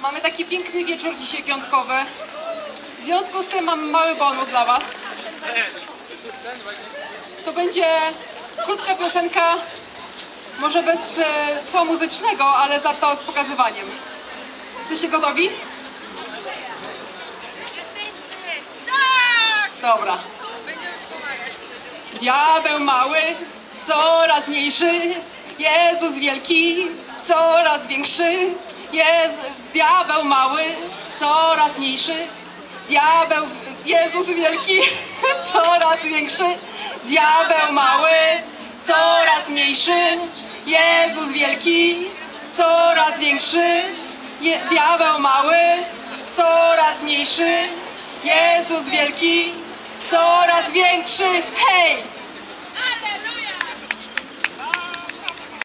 Mamy taki piękny wieczór dzisiaj piątkowy. W związku z tym mam mały bonus dla Was. To będzie krótka piosenka, może bez tła muzycznego, ale za to z pokazywaniem. Jesteście gotowi? Jesteśmy! Tak! Dobra. Będziemy pomagać. Diabeł mały, coraz mniejszy, Jezus wielki, coraz większy. Diabeł mały, coraz mniejszy, Jezus wielki, coraz większy. Diabeł mały, coraz mniejszy, Jezus wielki, coraz większy. Diabeł mały, coraz mniejszy, Jezus wielki, coraz większy. Hej!